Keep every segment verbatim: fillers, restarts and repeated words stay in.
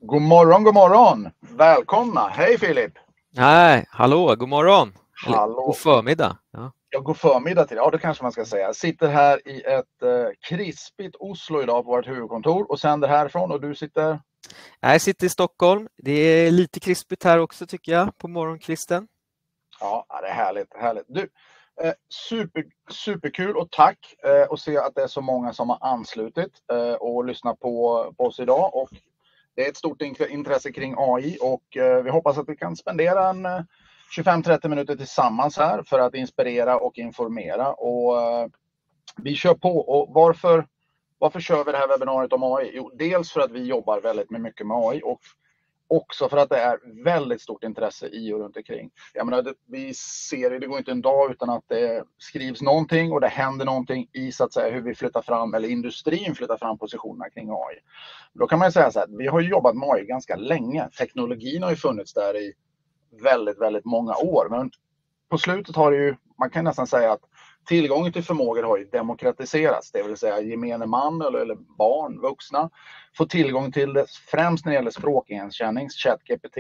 God morgon, god morgon! Välkomna! Hej Filip! Nej, hallå, god morgon! Eller, Hallå! god förmiddag. Ja. Ja, god förmiddag till dig. Ja, det kanske man ska säga. Jag sitter här i ett eh, krispigt Oslo idag på vårt huvudkontor och sänder härifrån och du sitter? Jag sitter i Stockholm. Det är lite krispigt här också tycker jag på morgonkvisten. Ja, det är härligt, härligt. Du, eh, super, superkul och tack eh, att se att det är så många som har anslutit eh, och lyssnat på, på oss idag. Och det är ett stort intresse kring A I och eh, vi hoppas att vi kan spendera en eh, tjugofem till trettio minuter tillsammans här för att inspirera och informera. Och eh, vi kör på. Och varför, varför kör vi det här webbinariet om A I? Jo, dels för att vi jobbar väldigt mycket med A I och också för att det är väldigt stort intresse i och runt omkring. Jag menar, det, vi ser det, det går inte en dag utan att det skrivs någonting och det händer någonting i så att säga hur vi flyttar fram, eller industrin flyttar fram positionerna kring A I. Då kan man säga så här, vi har jobbat med A I ganska länge. Teknologin har ju funnits där i väldigt, väldigt många år. Men på slutet har det ju, man kan nästan säga att tillgången till förmågor har ju demokratiserats. Det vill säga gemene man eller, eller barn, vuxna får tillgång till det främst när det gäller språkigenkänning, ChatGPT.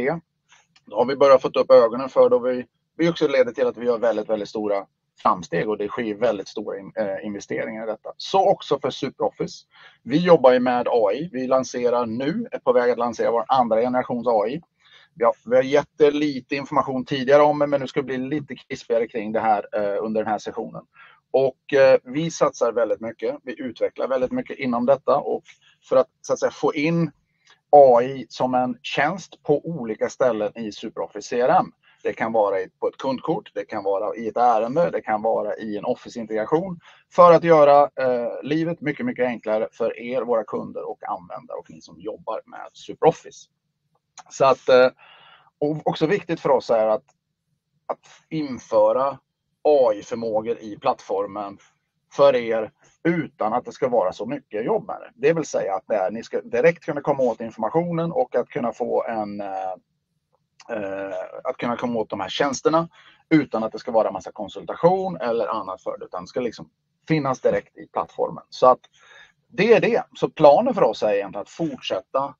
Då har vi börjat få upp ögonen för då vi, vi också leder till att vi gör väldigt, väldigt stora framsteg och det sker väldigt stora investeringar i detta. Så också för SuperOffice. Vi jobbar ju med A I. Vi lanserar nu, är på väg att lansera vår andra generations A I. Ja, vi har gett lite information tidigare om det, men nu ska det bli lite krispigare kring det här eh, under den här sessionen. Och eh, vi satsar väldigt mycket, vi utvecklar väldigt mycket inom detta och för att, så att säga, få in A I som en tjänst på olika ställen i SuperOffice C R M. Det kan vara på ett kundkort, det kan vara i ett ärende, det kan vara i en Office-integration för att göra eh, livet mycket, mycket enklare för er, våra kunder och användare och ni som jobbar med SuperOffice. Så att, och också viktigt för oss är att, att införa A I-förmågor i plattformen för er utan att det ska vara så mycket jobb med det. Det vill säga att det är, ni ska direkt kunna komma åt informationen och att kunna få en eh, att kunna komma åt de här tjänsterna utan att det ska vara en massa konsultation eller annat för det, utan det ska liksom finnas direkt i plattformen. Så att det är det. Så planen för oss är egentligen att fortsätta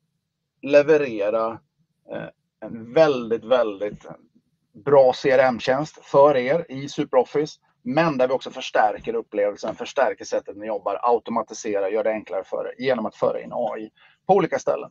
leverera en väldigt, väldigt bra C R M-tjänst för er i SuperOffice, men där vi också förstärker upplevelsen, förstärker sättet ni jobbar, automatiserar, gör det enklare för er genom att föra in A I på olika ställen.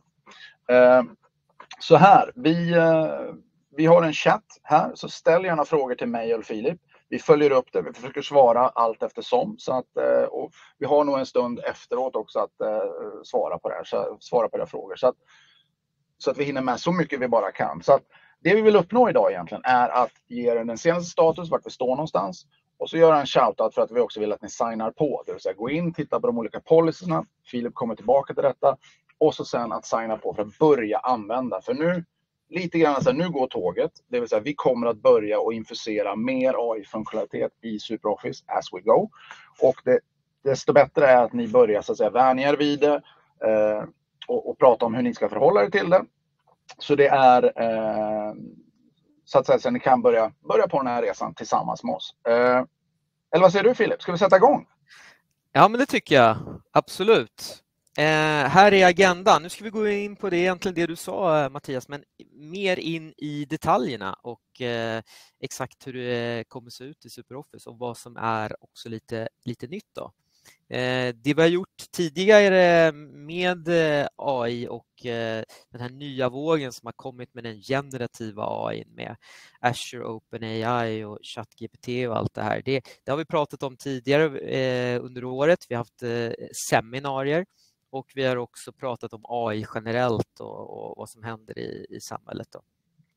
Så här, vi, vi har en chatt här, så ställ gärna frågor till mig eller Filip. Vi följer upp det, vi försöker svara allt eftersom. Så att, och vi har nog en stund efteråt också att svara på det här, så, svara på era frågor. Så att, så att vi hinner med så mycket vi bara kan. Så att det vi vill uppnå idag egentligen är att ge er den senaste status, vart vi står någonstans. Och så göra en shoutout för att vi också vill att ni signar på. Det vill säga gå in, titta på de olika policyerna. Filip kommer tillbaka till detta. Och så sen att signa på för att börja använda. För nu, lite grann så här, nu går tåget. Det vill säga vi kommer att börja och infusera mer A I-funktionalitet i SuperOffice as we go. Och det, desto bättre är att ni börjar så att säga vänja er vid det. Eh, Och, och prata om hur ni ska förhålla er till det. Så det är eh, så att säga så ni kan börja, börja på den här resan tillsammans med oss. Eh, eller vad säger du Filip? Ska vi sätta igång? Ja, men det tycker jag. Absolut. Eh, här är agendan. Nu ska vi gå in på det egentligen det du sa Mattias, men mer in i detaljerna och eh, exakt hur det kommer se ut i SuperOffice och vad som är också lite, lite nytt då. Det vi har gjort tidigare med A I och den här nya vågen som har kommit med den generativa A I med Azure OpenAI och ChatGPT och allt det här. Det, det har vi pratat om tidigare eh, under året. Vi har haft eh, seminarier och vi har också pratat om A I generellt och, och vad som händer i, i samhället då.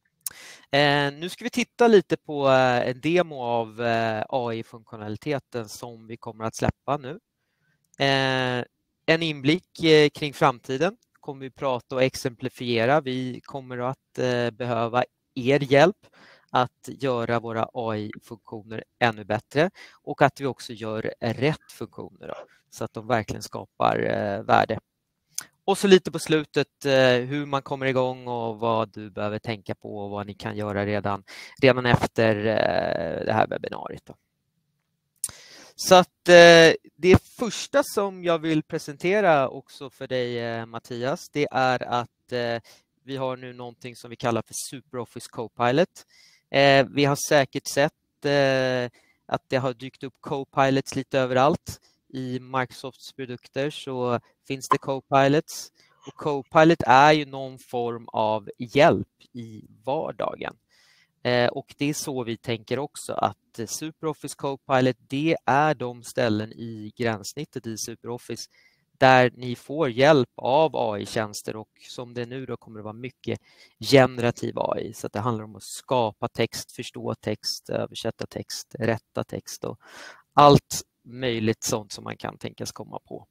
Eh, nu ska vi titta lite på eh, en demo av eh, A I-funktionaliteten som vi kommer att släppa nu. Eh, en inblick eh, kring framtiden kommer vi prata och exemplifiera. Vi kommer att eh, behöva er hjälp att göra våra A I-funktioner ännu bättre och att vi också gör rätt funktioner då, så att de verkligen skapar eh, värde. Och så lite på slutet eh, hur man kommer igång och vad du behöver tänka på och vad ni kan göra redan, redan efter eh, det här webbinariet då. Så att eh, det första som jag vill presentera också för dig eh, Mattias, det är att eh, vi har nu någonting som vi kallar för SuperOffice Copilot. Eh, vi har säkert sett eh, att det har dykt upp Copilots lite överallt. I Microsofts produkter så finns det Copilots. Och Copilot är ju någon form av hjälp i vardagen. Eh, och det är så vi tänker också att SuperOffice Copilot, det är de ställen i gränssnittet i SuperOffice där ni får hjälp av A I-tjänster, och som det är nu då kommer det vara mycket generativ A I, så att det handlar om att skapa text, förstå text, översätta text, rätta text och allt möjligt sånt som man kan tänkas komma på.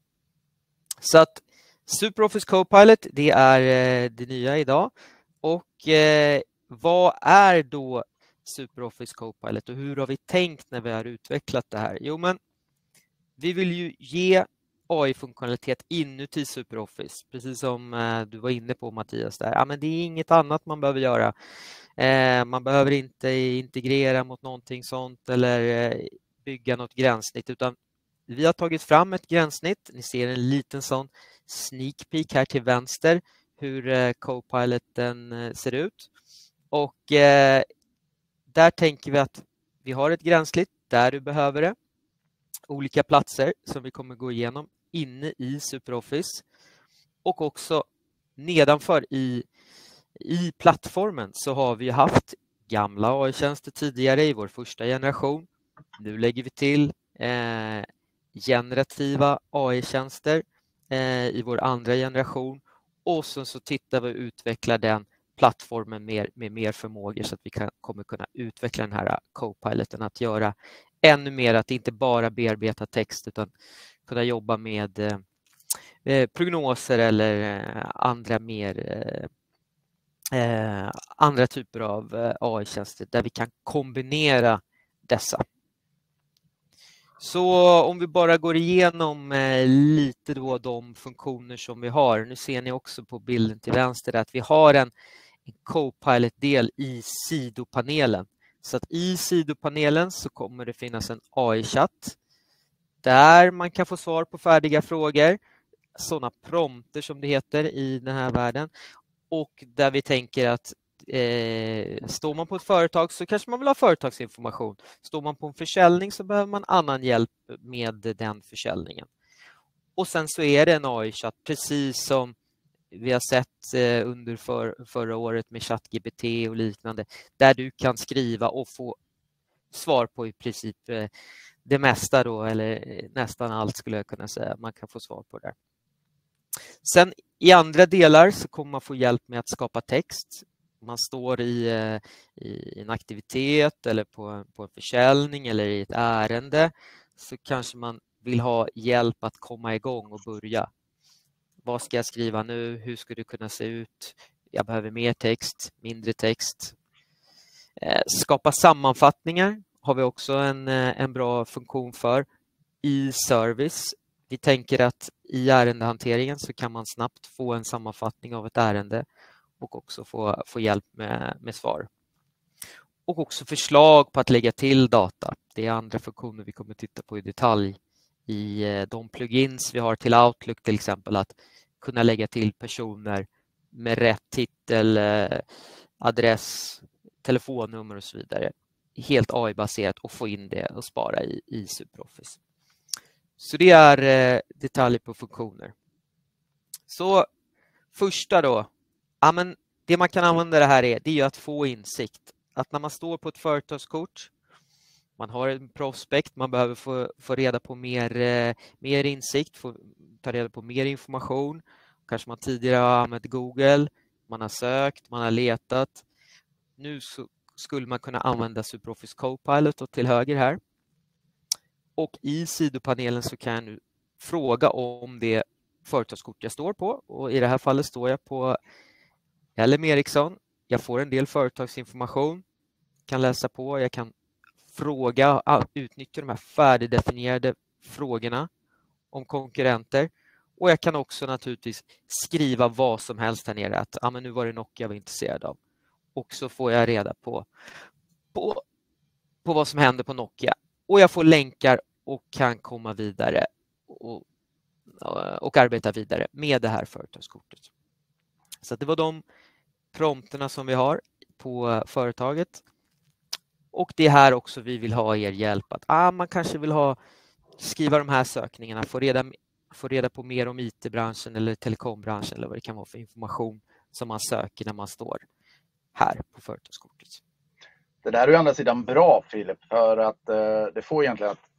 Så att SuperOffice Copilot, det är det nya idag. Och eh, vad är då SuperOffice Copilot och hur har vi tänkt när vi har utvecklat det här? Jo, men vi vill ju ge A I-funktionalitet inuti SuperOffice, precis som eh, du var inne på Mattias där. Ja, men det är inget annat man behöver göra. Eh, man behöver inte integrera mot någonting sånt eller eh, bygga något gränssnitt, utan vi har tagit fram ett gränssnitt. Ni ser en liten sån sneak peek här till vänster hur eh, Copiloten eh, ser ut. Och eh, där tänker vi att vi har ett gränssnitt där du behöver det. Olika platser som vi kommer gå igenom inne i SuperOffice. Och också nedanför i, i plattformen så har vi haft gamla A I-tjänster tidigare i vår första generation. Nu lägger vi till eh, generativa A I-tjänster eh, i vår andra generation. Och sen så tittar vi och utvecklar den plattformen med, med mer förmågor så att vi kan, kommer kunna utveckla den här Copiloten att göra ännu mer, att inte bara bearbeta text utan kunna jobba med eh, prognoser eller eh, andra mer eh, andra typer av eh, A I-tjänster där vi kan kombinera dessa. Så om vi bara går igenom eh, lite då de funktioner som vi har. Nu ser ni också på bilden till vänster att vi har en, en Copilot-del i sidopanelen. Så att i sidopanelen så kommer det finnas en A I-chatt där man kan få svar på färdiga frågor. Sådana prompter som det heter i den här världen. Och där vi tänker att Eh, står man på ett företag så kanske man vill ha företagsinformation. Står man på en försäljning så behöver man annan hjälp med den försäljningen. Och sen så är det en A I-chatt precis som vi har sett eh, under för, förra året med ChatGPT och liknande, där du kan skriva och få svar på i princip eh, det mesta då, eller nästan allt skulle jag kunna säga. Man kan få svar på det. Sen i andra delar så kommer man få hjälp med att skapa text. Man står i, i en aktivitet eller på, på en försäljning eller i ett ärende, så kanske man vill ha hjälp att komma igång och börja. Vad ska jag skriva nu? Hur ska det kunna se ut? Jag behöver mer text, mindre text. Eh, skapa sammanfattningar har vi också en, en bra funktion för i service. Vi tänker att i ärendehanteringen så kan man snabbt få en sammanfattning av ett ärende och också få, få hjälp med, med svar. Och också förslag på att lägga till data. Det är andra funktioner vi kommer titta på i detalj i de plugins vi har till Outlook till exempel, att kunna lägga till personer med rätt titel, adress, telefonnummer och så vidare. Helt A I-baserat och få in det och spara i, i SuperOffice. Så det är detaljer på funktioner. Så första då. Ja, men det man kan använda det här är, det är ju att få insikt. Att när man står på ett företagskort, man har en prospekt, man behöver få, få reda på mer, eh, mer insikt, få ta reda på mer information. Kanske man tidigare har använt Google, man har sökt, man har letat. Nu så skulle man kunna använda SuperOffice Copilot och till höger här. Och i sidopanelen så kan jag nu fråga om det företagskort jag står på. Och i det här fallet står jag på L M Ericsson. Jag får en del företagsinformation, kan läsa på, jag kan fråga, utnyttja de här färdigdefinierade frågorna om konkurrenter. Och jag kan också naturligtvis skriva vad som helst här nere, att ah, men nu var det Nokia jag var intresserad av. Och så får jag reda på, på, på vad som händer på Nokia. Och jag får länkar och kan komma vidare och, och arbeta vidare med det här företagskortet. Så det var de prompterna som vi har på företaget. Och det är här också vi vill ha er hjälp att ah, man kanske vill ha skriva de här sökningarna, få reda, få reda på mer om I T-branschen eller telekombranschen eller vad det kan vara för information som man söker när man står här på företagskortet. Det där är ju andra sidan bra, Filip, för att eh, det får egentligen att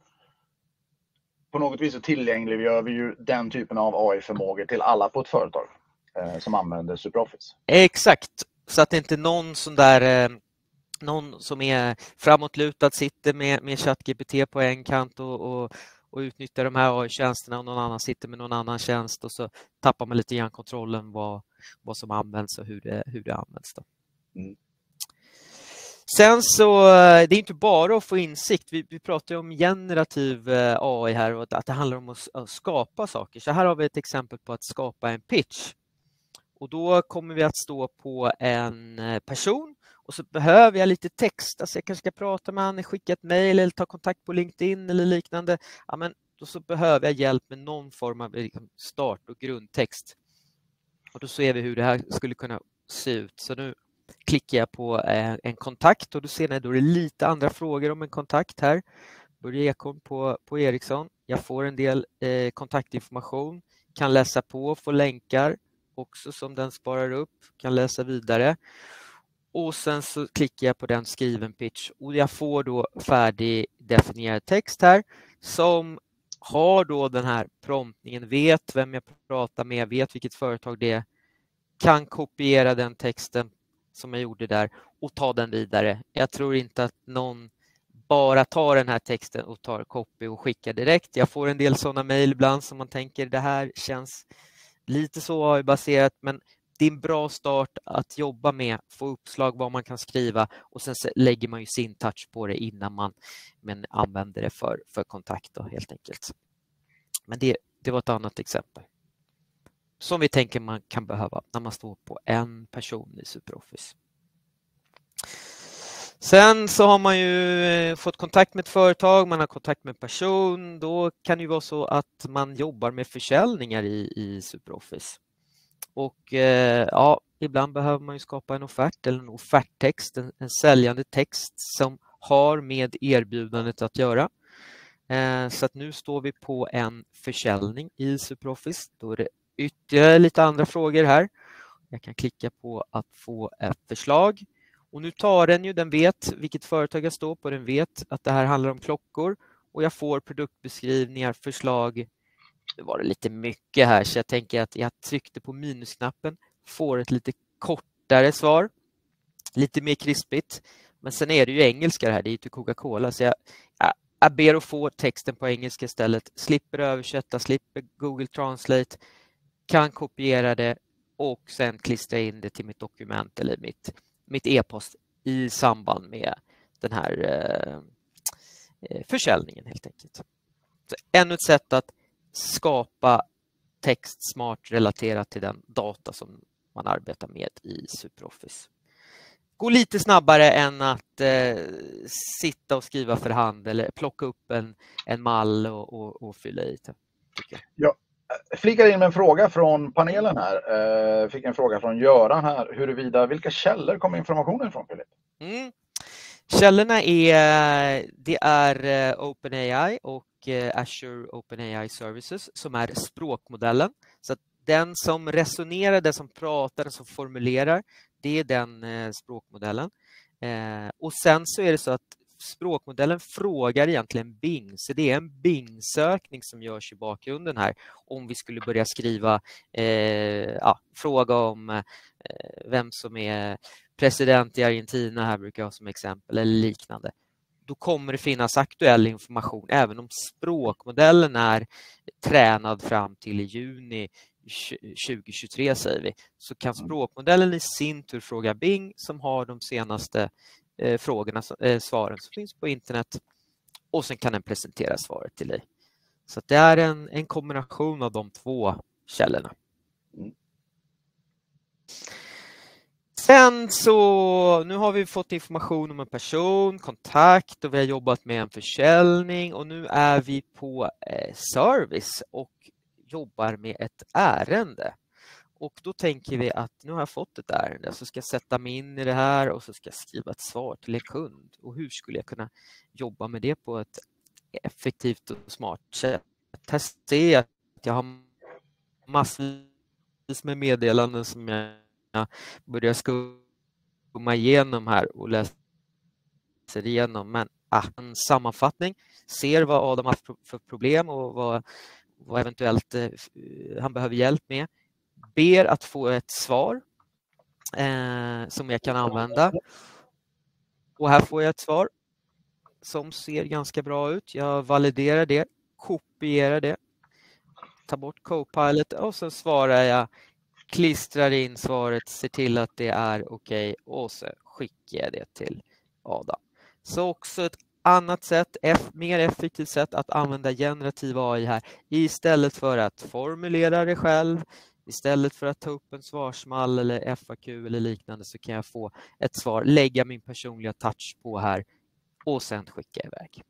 på något vis så tillgängliggör vi ju den typen av A I-förmågor till alla på ett företag eh, som använder SuperOffice. Exakt, så att det inte någon sån där eh, någon som är framåtlutad sitter med, med ChatGPT på en kant och, och, och utnyttjar de här A I-tjänsterna och någon annan sitter med någon annan tjänst och så tappar man lite grann kontrollen vad, vad som används och hur det, hur det används då. Mm. Sen så, det är inte bara att få insikt. Vi, vi pratar ju om generativ A I här och att det handlar om att, att skapa saker. Så här har vi ett exempel på att skapa en pitch. Och då kommer vi att stå på en person och så behöver jag lite text. Alltså jag kanske ska prata med honom, skicka ett mejl eller ta kontakt på LinkedIn eller liknande. Ja, men då så behöver jag hjälp med någon form av start- och grundtext. Och då ser vi hur det här skulle kunna se ut. Så nu klickar jag på en kontakt och då ser ni då är det lite andra frågor om en kontakt här. Börje Ekholm på, på Ericsson. Jag får en del eh, kontaktinformation, kan läsa på, få länkar också som den sparar upp, kan läsa vidare. Och sen så klickar jag på den skriven pitch och jag får då färdig definierad text här som har då den här promptningen, vet vem jag pratar med, vet vilket företag det är, kan kopiera den texten som jag gjorde där och ta den vidare. Jag tror inte att någon bara tar den här texten och tar copy och skickar direkt. Jag får en del sådana mejl ibland som man tänker det här känns lite så A I-baserat, men det är en bra start att jobba med, få uppslag vad man kan skriva och sen lägger man ju sin touch på det innan man men använder det för, för kontakt då, helt enkelt. Men det, det var ett annat exempel som vi tänker man kan behöva när man står på en person i SuperOffice. Sen så har man ju fått kontakt med ett företag, man har kontakt med en person. Då kan det ju vara så att man jobbar med försäljningar i, i SuperOffice. Och eh, ja, ibland behöver man ju skapa en offert eller en offerttext, en, en säljande text som har med erbjudandet att göra. Eh, så att nu står vi på en försäljning i SuperOffice. Då är det ytterligare lite andra frågor här. Jag kan klicka på att få ett förslag. Och nu tar den ju, den vet vilket företag jag står på, den vet att det här handlar om klockor. Och jag får produktbeskrivningar, förslag. Det var det lite mycket här så jag tänker att jag tryckte på minusknappen. Får ett lite kortare svar. Lite mer krispigt. Men sen är det ju engelska det här, det är ju till Coca-Cola. Så jag, jag, jag ber att få texten på engelska istället. Slipper översätta, slipper Google Translate. Kan kopiera det och sen klistra in det till mitt dokument eller mitt, mitt e-post i samband med den här eh, försäljningen helt enkelt. Så ännu ett sätt att skapa text smart relaterat till den data som man arbetar med i SuperOffice. Gå lite snabbare än att eh, sitta och skriva för hand eller plocka upp en, en mall och, och, och fylla i det. Ja. Flikar in med en fråga från panelen här. Eh, fick en fråga från Göran här. Huruvida, vilka källor kommer informationen ifrån, Filip? Mm. Källorna är, det är OpenAI och Azure OpenAI Services som är språkmodellen. Så att den som resonerar, den som pratar, den som formulerar, det är den språkmodellen. Eh, och sen så är det så att språkmodellen frågar egentligen Bing, så det är en Bing-sökning som görs i bakgrunden här om vi skulle börja skriva eh, ja, fråga om eh, vem som är president i Argentina här brukar jag ha som exempel eller liknande. Då kommer det finnas aktuell information även om språkmodellen är tränad fram till i juni tjugohundratjugotre säger vi. Så kan språkmodellen i sin tur fråga Bing som har de senaste eh, frågorna, eh, svaren som finns på internet och sen kan den presentera svaret till dig. Så det är en, en kombination av de två källorna. Sen så, nu har vi fått information om en person, kontakt och vi har jobbat med en försäljning och nu är vi på eh, service och jobbar med ett ärende. Och då tänker vi att nu har jag fått ett ärende så ska jag sätta mig in i det här och så ska jag skriva ett svar till en kund. Och hur skulle jag kunna jobba med det på ett effektivt och smart sätt? Här ser jag att jag har massvis med meddelanden som jag börjar skumma igenom här och läser igenom. Men ah, en sammanfattning, ser vad Adam har för problem och vad, vad eventuellt eh, han behöver hjälp med. Ber att få ett svar eh, som jag kan använda. Och här får jag ett svar som ser ganska bra ut. Jag validerar det, kopierar det, tar bort Copilot och så svarar jag, klistrar in svaret, ser till att det är okej och så skickar jag det till Adam. Så också ett annat sätt, mer effektivt sätt att använda generativ A I här istället för att formulera det själv. Istället för att ta upp en svarsmall eller F A Q eller liknande så kan jag få ett svar, lägga min personliga touch på här och sen skicka iväg.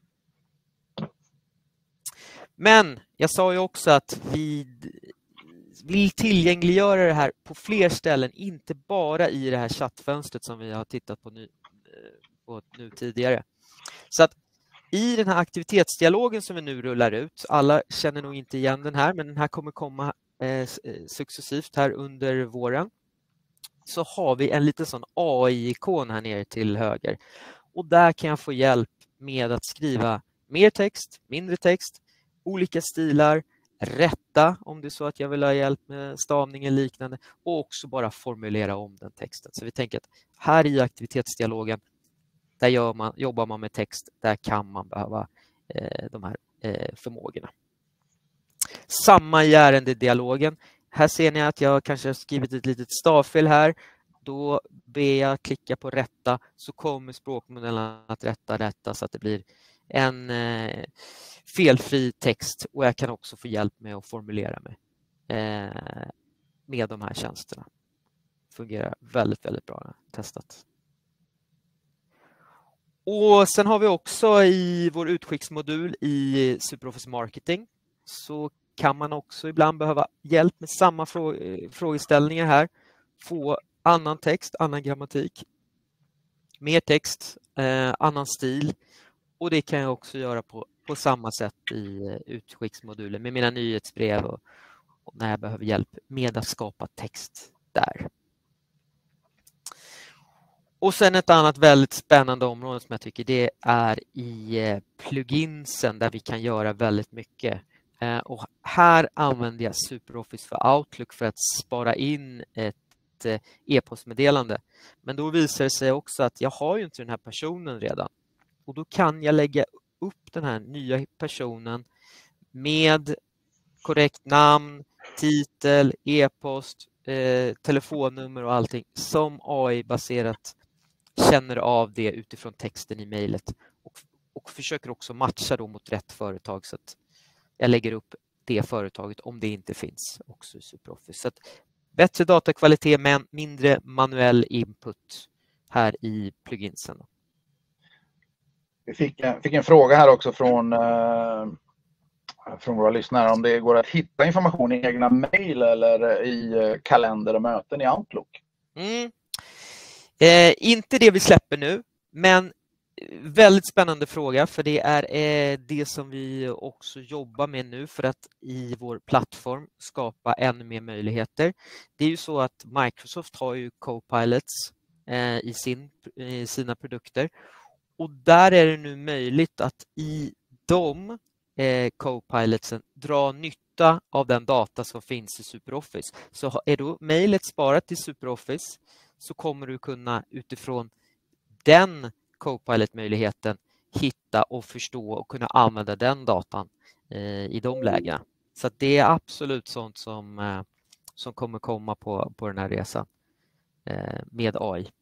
Men jag sa ju också att vi vill tillgängliggöra det här på fler ställen, inte bara i det här chattfönstret som vi har tittat på nu, på nu tidigare. Så att i den här aktivitetsdialogen som vi nu rullar ut, alla känner nog inte igen den här, men den här kommer komma eh, successivt här under våren. Så har vi en liten sån A I-ikon här nere till höger. Och där kan jag få hjälp med att skriva mer text, mindre text, olika stilar, rätta om det är så att jag vill ha hjälp med stavning eller liknande och också bara formulera om den texten. Så vi tänker att här i aktivitetsdialogen, där gör man, jobbar man med text, där kan man behöva eh, de här eh, förmågorna. Samma i ärendedialogen. Här ser ni att jag kanske har skrivit ett litet stavfel här. Då ber jag klicka på rätta så kommer språkmodellen att rätta detta så att det blir en eh, felfri text och jag kan också få hjälp med att formulera mig eh, med de här tjänsterna. Fungerar väldigt, väldigt bra. Testat. Och sen har vi också i vår utskicksmodul i SuperOffice Marketing så kan man också ibland behöva hjälp med samma frågeställningar här. Få annan text, annan grammatik, mer text, eh, annan stil. Och det kan jag också göra på, på samma sätt i utskicksmodulen med mina nyhetsbrev och, och när jag behöver hjälp med att skapa text där. Och sen ett annat väldigt spännande område som jag tycker det är i pluginsen där vi kan göra väldigt mycket. Och här använder jag SuperOffice för Outlook för att spara in ett e-postmeddelande. Men då visar det sig också att jag har ju inte den här personen redan. Och då kan jag lägga upp den här nya personen med korrekt namn, titel, e-post, eh, telefonnummer och allting som A I-baserat känner av det utifrån texten i mejlet och, och försöker också matcha då mot rätt företag så att jag lägger upp det företaget om det inte finns också i SuperOffice. Så att bättre datakvalitet men mindre manuell input här i pluginsen. Vi fick en, fick en fråga här också från, eh, från våra lyssnare om det går att hitta information i egna mejl eller i kalender och möten i Outlook. Mm. Eh, inte det vi släpper nu, men väldigt spännande fråga för det är eh, det som vi också jobbar med nu för att i vår plattform skapa ännu mer möjligheter. Det är ju så att Microsoft har ju Copilots eh, i, sin, i sina produkter och där är det nu möjligt att i de eh, Copilotsen dra nytta av den data som finns i SuperOffice. Så är då mejlet sparat i SuperOffice så kommer du kunna utifrån den Copilot-möjligheten hitta och förstå och kunna använda den datan eh, i de lägena. Så att det är absolut sånt som, eh, som kommer komma på, på den här resan eh, med A I.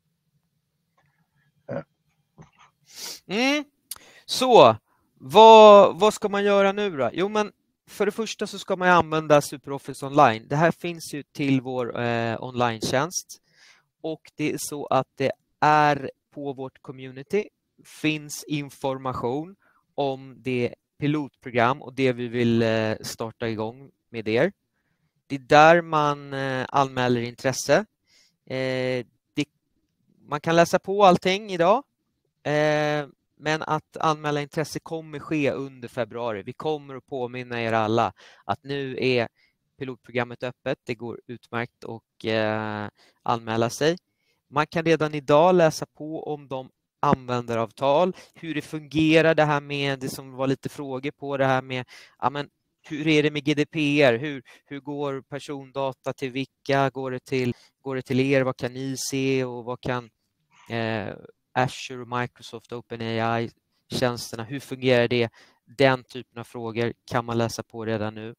Mm. Så, vad, vad ska man göra nu då? Jo, men för det första så ska man använda SuperOffice Online. Det här finns ju till vår eh, online-tjänst. och det är så att det är på vårt community finns information om det pilotprogram och det vi vill starta igång med er. Det är där man anmäler intresse. Det, man kan läsa på allting idag, men att anmäla intresse kommer ske under februari. Vi kommer att påminna er alla att nu är pilotprogrammet öppet. Det går utmärkt att eh, anmäla sig. Man kan redan idag läsa på om de användaravtal, hur det fungerar, det här med det som var lite frågor på, det här med ja, men, hur är det med G D P R, hur, hur går persondata till vilka, går det till, går det till er, vad kan ni se och vad kan eh, Azure och Microsoft OpenAI-tjänsterna, hur fungerar det? Den typen av frågor kan man läsa på redan nu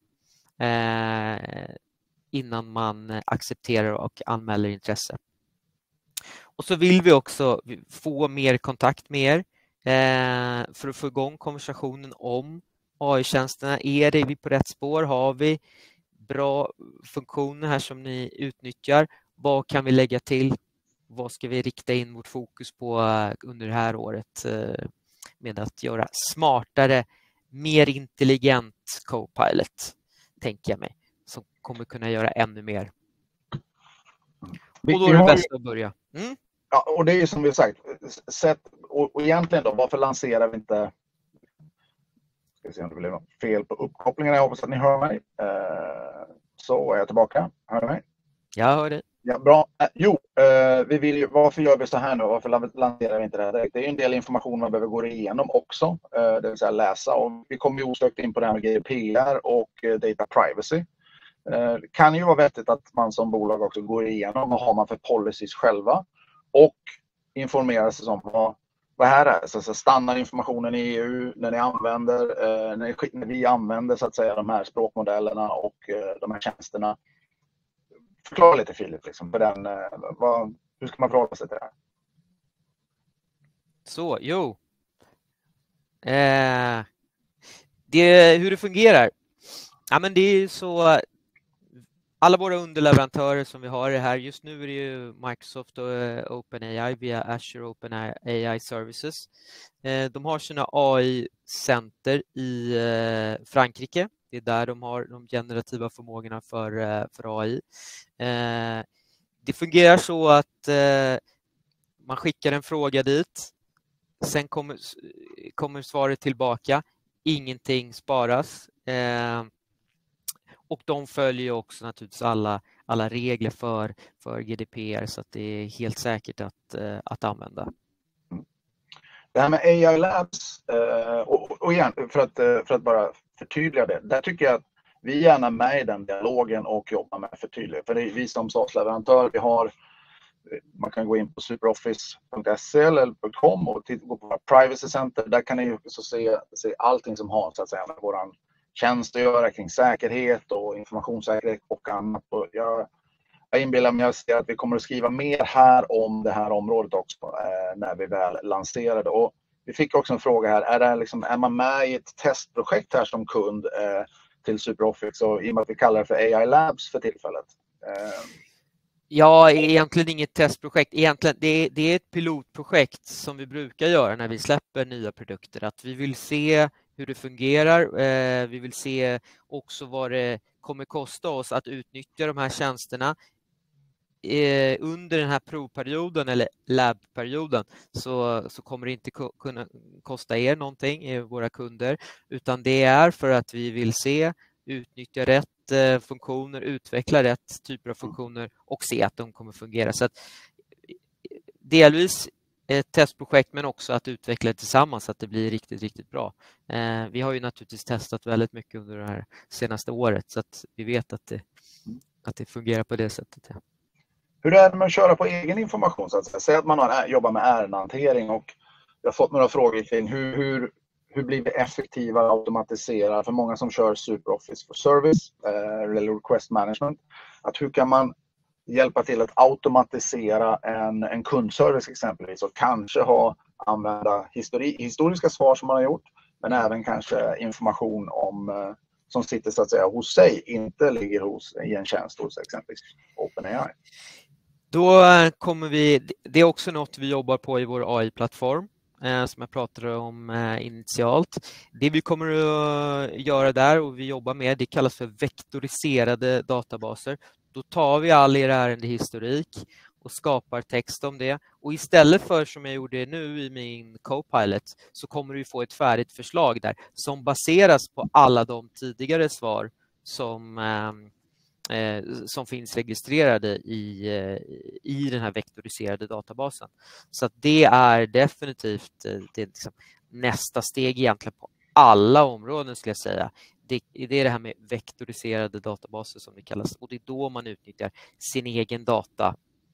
eh, innan man accepterar och anmäler intresse. Och så vill vi också få mer kontakt med er eh, för att få igång konversationen om A I-tjänsterna. Är det vi på rätt spår? Har vi bra funktioner här som ni utnyttjar? Vad kan vi lägga till? Vad ska vi rikta in vårt fokus på under det här året eh, med att göra smartare, mer intelligent Copilot, tänker jag mig, som kommer kunna göra ännu mer. Och då är det bäst att börja. Mm? Ja, och det är ju som vi har sagt, sett, och, och egentligen då, varför lanserar vi inte, ska se om det blir något fel på uppkopplingen, jag hoppas att ni hör mig. Eh, så är jag tillbaka, hör ni mig? Jag hör dig. Ja, bra. Eh, jo, eh, vi vill ju, varför gör vi så här nu? Varför lanserar vi inte det här direkt? Det är ju en del information man behöver gå igenom också, eh, det vill säga läsa. Och vi kommer ju osökt in på det här med G D P R och eh, data privacy. Det kan ju vara vettigt att man som bolag också går igenom vad har man för policies själva och informerar sig om vad, vad här är. Så, så standardinformationen i E U när ni använder, eh, när, ni, när vi använder så att säga de här språkmodellerna och eh, de här tjänsterna. Förklara lite Filip, liksom, för den, eh, vad, hur ska man förhålla sig till det här? Så, jo. Eh, det, hur det fungerar. Ja, men det är ju så. Alla våra underleverantörer som vi har är här. Just nu är det ju Microsoft och OpenAI via Azure OpenAI Services. De har sina A I-center i Frankrike. Det är där de har de generativa förmågorna för, för A I. Det fungerar så att man skickar en fråga dit. Sen kommer, kommer svaret tillbaka. Ingenting sparas. Och de följer också naturligtvis alla, alla regler för, för G D P R så att det är helt säkert att, att använda. Det här med A I Labs, och, och igen, för att, för att bara förtydliga det, där tycker jag att vi är gärna med i den dialogen och jobbar med förtydliga. För det är vi som statsleverantör, vi har, man kan gå in på superoffice punkt se eller .com och titta på Privacy Center. Där kan ni också se, se allting som har så att säga med våran tjänst att göra kring säkerhet och informationssäkerhet och annat. Och jag, jag inbillar mig att vi kommer att skriva mer här om det här området också eh, när vi väl lanserar det. Och vi fick också en fråga här, är, det liksom, är man med i ett testprojekt här som kund eh, till SuperOffice och i och med att vi kallar det för A I Labs för tillfället? Eh. Ja, egentligen inget testprojekt. Egentligen, det är, det är ett pilotprojekt som vi brukar göra när vi släpper nya produkter. Att vi vill se hur det fungerar. Eh, vi vill se också vad det kommer kosta oss att utnyttja de här tjänsterna. Eh, under den här provperioden eller labbperioden så, så kommer det inte ko- kunna kosta er någonting, eh, våra kunder, utan det är för att vi vill se, utnyttja rätt eh, funktioner, utveckla rätt typer av funktioner och se att de kommer fungera. Så att, delvis ett testprojekt men också att utveckla det tillsammans så att det blir riktigt, riktigt bra. Eh, vi har ju naturligtvis testat väldigt mycket under det här senaste året så att vi vet att det, att det fungerar på det sättet. Ja. Hur är det med att köra på egen information? Så att säga? Säg att man har, jobbar med ärendehantering och jag har fått några frågor kring hur, hur, hur blir vi effektiva och automatisera för många som kör SuperOffice for Service eh, eller Request Management. Att hur kan man hjälpa till att automatisera en, en kundservice exempelvis och kanske ha använda histori, historiska svar som man har gjort men även kanske information om eh, som sitter så att säga hos sig, inte ligger hos i en tjänst hos exempelvis OpenAI. Då kommer vi, det är också något vi jobbar på i vår A I-plattform eh, som jag pratade om eh, initialt. Det vi kommer att göra där och vi jobbar med, det kallas för vektoriserade databaser. Då tar vi all er ärendehistorik och skapar text om det. Och istället för som jag gjorde nu i min Copilot så kommer du få ett färdigt förslag där som baseras på alla de tidigare svar som eh, Eh, som finns registrerade i, eh, i den här vektoriserade databasen. Så att det är definitivt eh, det är liksom nästa steg egentligen på alla områden skulle jag säga. Det, det är det här med vektoriserade databaser som det kallas och det är då man utnyttjar sin egen data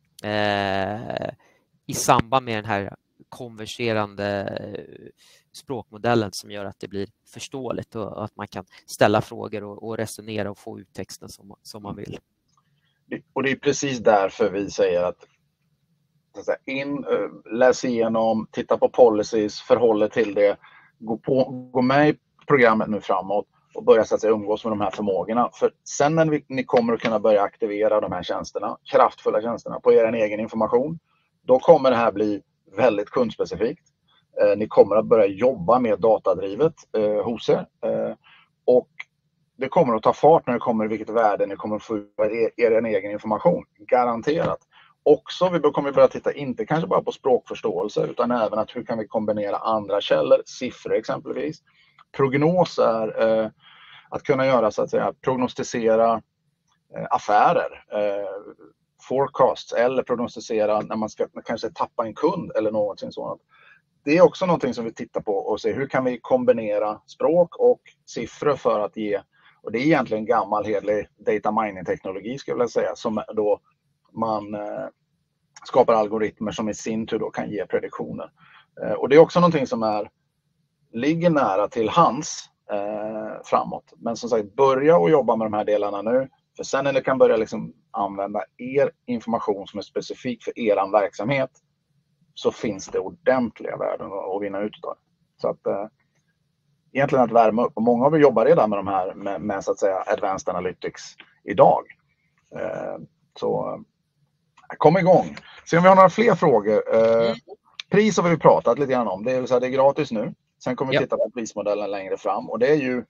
eh, i samband med den här konverserande språkmodellen som gör att det blir förståeligt och att man kan ställa frågor och, och resonera och få ut texten som, som man vill. Och det är precis därför vi säger att, att säga, in, läs igenom, titta på policies, förhåll till det, gå, på, gå med i programmet nu framåt och börja så att säga, umgås med de här förmågorna. För sen när vi, ni kommer att kunna börja aktivera de här tjänsterna, kraftfulla tjänsterna på er egen information, då kommer det här bli väldigt kundspecifikt. Eh, ni kommer att börja jobba med datadrivet eh, hos er. Eh, och det kommer att ta fart när det kommer vilket värde ni kommer att få ut er, er egen information. Garanterat. Också vi kommer vi börja titta inte kanske bara på språkförståelse utan även att hur kan vi kombinera andra källor, siffror exempelvis. Prognos är eh, att kunna göra så att säga prognostisera eh, affärer. Eh, forecasts eller prognostisera när man ska kanske tappa en kund eller någonting sådant. Det är också någonting som vi tittar på och ser hur kan vi kombinera språk och siffror för att ge, och det är egentligen gammal hedlig data mining-teknologi ska jag vilja säga, som då man eh, skapar algoritmer som i sin tur då kan ge prediktioner. Eh, och det är också någonting som är, ligger nära till hands eh, framåt. Men som sagt, börja och jobba med de här delarna nu. För sen när ni kan börja liksom använda er information som är specifik för er verksamhet så finns det ordentliga värden att vinna ut av. Så att eh, egentligen att värma upp. Och många av er jobbar redan med de här med, med så att säga Advanced Analytics idag. Eh, så eh, kom igång. Se om vi har några fler frågor. Eh, mm. Pris har vi pratat lite grann om. Det är, så här, det är gratis nu. Sen kommer vi titta på prismodellen längre fram. Och det är ju,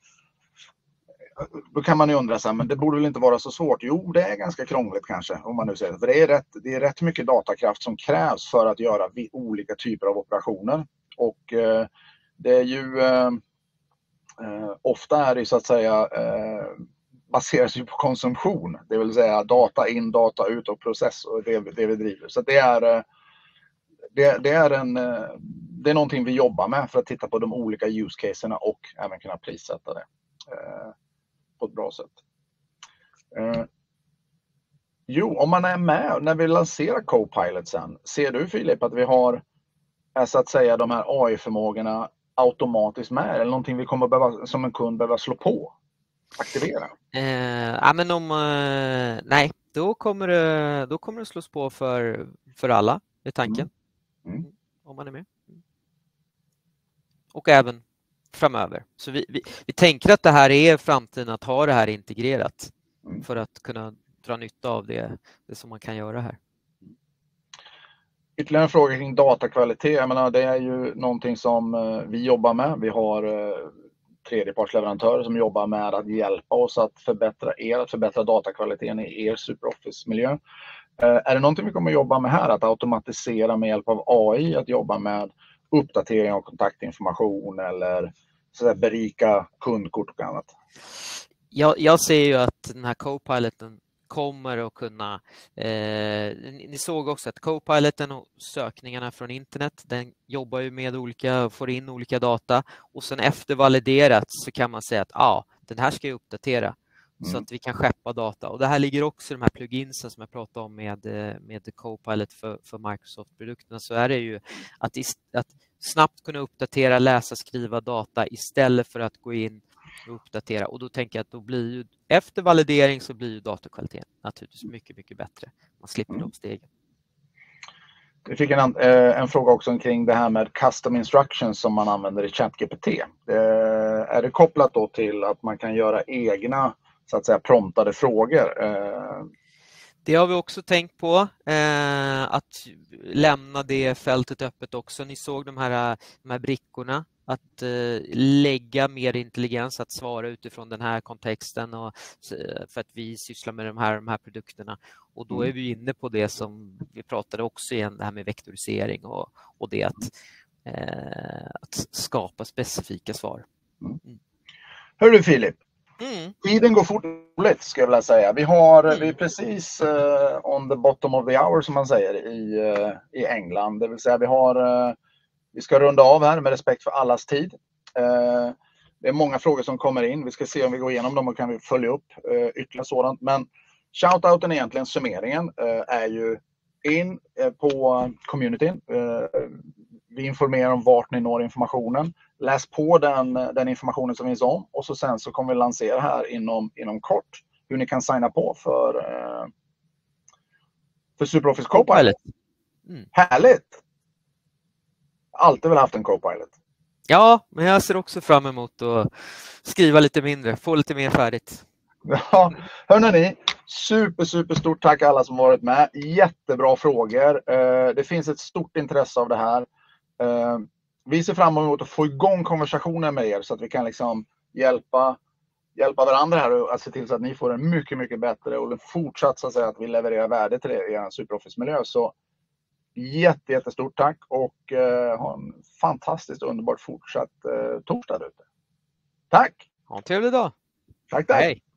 då kan man ju undra så här, men det borde väl inte vara så svårt? Jo, det är ganska krångligt kanske, om man nu säger det. För det är rätt, det är rätt mycket datakraft som krävs för att göra olika typer av operationer. Och eh, det är ju eh, eh, ofta är det så att säga eh, baseras ju på konsumtion. Det vill säga data in, data ut och process och det, det vi driver. Så det är eh, det, det är en eh, det är någonting vi jobbar med för att titta på de olika use caserna och även kunna prissätta det eh, på ett bra sätt. Eh, jo, om man är med när vi lanserar Copilot sen, ser du Filip att vi har så att säga de här A I-förmågorna automatiskt med eller någonting vi kommer behöva, som en kund behöver slå på, aktivera? Eh, ja, men om, eh, nej, då kommer det, då kommer det slås på för, för alla i tanken. Mm. Mm. Om man är med. Och även framöver. Så vi, vi, vi tänker att det här är framtiden att ha det här integrerat mm. för att kunna dra nytta av det, det som man kan göra här. Ytterligare en fråga kring datakvalitet. Jag menar, det är ju någonting som vi jobbar med. Vi har tredjepartsleverantörer som jobbar med att hjälpa oss att förbättra er, att förbättra datakvaliteten i er SuperOffice-miljö. Är det någonting vi kommer att jobba med här? Att automatisera med hjälp av A I, att jobba med uppdatering av kontaktinformation eller så där, berika kundkort och annat? Jag, jag ser ju att den här Copiloten kommer att kunna, eh, ni såg också att Copiloten och sökningarna från internet, den jobbar ju med olika, får in olika data och sen efter validerat så kan man säga att ja, ah, den här ska jag uppdatera mm. så att vi kan skeppa data. Och det här ligger också i de här pluginsen som jag pratade om med, med Copilot för, för Microsoft-produkterna, så är det ju att, att snabbt kunna uppdatera, läsa, skriva data istället för att gå in och uppdatera. Och då tänker jag att då blir ju, efter validering så blir ju datakvaliteten naturligtvis mycket, mycket bättre. Man slipper mm. de stegen. Vi fick en, en fråga också kring det här med custom instructions som man använder i ChatGPT. Är det kopplat då till att man kan göra egna så att säga promptade frågor? Det har vi också tänkt på, eh, att lämna det fältet öppet också. Ni såg de här, de här brickorna, att eh, lägga mer intelligens, att svara utifrån den här kontexten och, för att vi sysslar med de här, de här produkterna. Och då är vi inne på det som vi pratade också igen, det här med vektorisering och, och det att, eh, att skapa specifika svar. Mm. Hör du Filip? Mm. Tiden går fort roligt ska jag vilja säga. Vi, har, Mm. vi är precis uh, on the bottom of the hour som man säger i, uh, i England. Det vill säga vi, har, uh, vi ska runda av här med respekt för allas tid. Uh, det är många frågor som kommer in. Vi ska se om vi går igenom dem och kan vi följa upp uh, ytterligare sådant. Men shoutouten egentligen, summeringen, uh, är ju in uh, på communityn. Uh, vi informerar om vart ni når informationen. Läs på den, den informationen som finns om och så sen så kommer vi lansera här inom, inom kort hur ni kan signa på för, eh, för SuperOffice Copilot. Mm. Härligt! Alltid väl haft en Copilot. Ja, men jag ser också fram emot att skriva lite mindre, få lite mer färdigt. Ja, hörrni, super, super stort tack alla som varit med. Jättebra frågor. Eh, det finns ett stort intresse av det här. Eh, Vi ser fram emot att få igång konversationen med er så att vi kan liksom hjälpa, hjälpa varandra här och att se till så att ni får en mycket, mycket bättre och fortsatt så att säga att vi levererar värde till er i er SuperOffice-miljö. Så jätte, jättestort tack och eh, ha en fantastiskt underbart fortsatt eh, torsdag ute. Tack! Ha en trevlig dag! Tack, tack! Hej.